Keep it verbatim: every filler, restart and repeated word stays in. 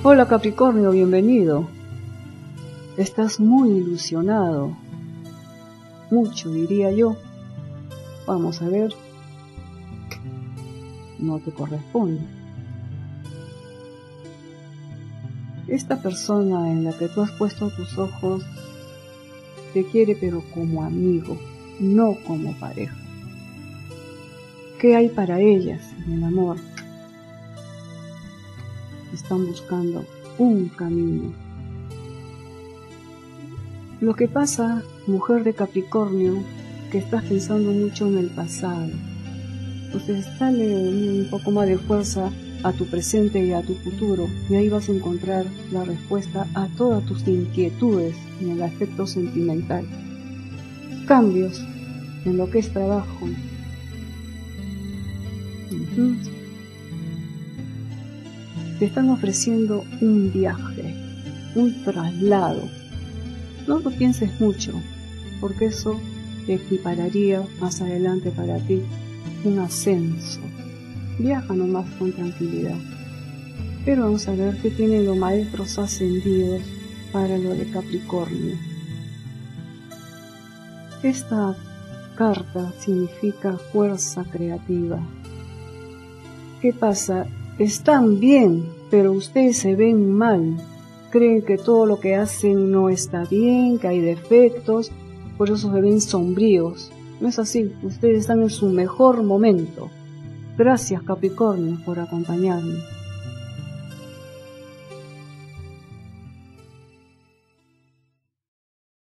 Hola Capricornio, bienvenido. Estás muy ilusionado. Mucho, diría yo. Vamos a ver. No te corresponde. Esta persona en la que tú has puesto tus ojos te quiere, pero como amigo, no como pareja. ¿Qué hay para ellas en el amor? Están buscando un camino. Lo que pasa, mujer de Capricornio, que estás pensando mucho en el pasado. Entonces dale un poco más de fuerza a tu presente y a tu futuro, y ahí vas a encontrar la respuesta a todas tus inquietudes en el aspecto sentimental. Cambios en lo que es trabajo. Uh-huh. Te están ofreciendo un viaje, un traslado. No lo pienses mucho, porque eso te equipararía más adelante para ti un ascenso. Viaja nomás con tranquilidad. Pero vamos a ver qué tienen los maestros ascendidos para lo de Capricornio. Esta carta significa fuerza creativa. ¿Qué pasa? Están bien, pero ustedes se ven mal. Creen que todo lo que hacen no está bien, que hay defectos, por eso se ven sombríos. No es así, ustedes están en su mejor momento. Gracias Capricornio por acompañarme.